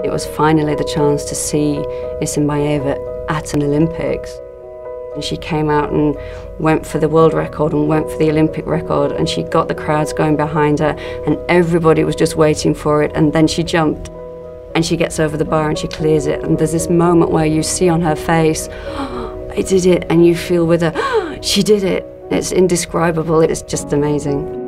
It was finally the chance to see Isinbayeva at an Olympics. And she came out and went for the world record and went for the Olympic record, and she got the crowds going behind her, and everybody was just waiting for it, and then she jumped. And she gets over the bar and she clears it, and there's this moment where you see on her face, oh, I did it, and you feel with her, oh, she did it. It's indescribable, it's just amazing.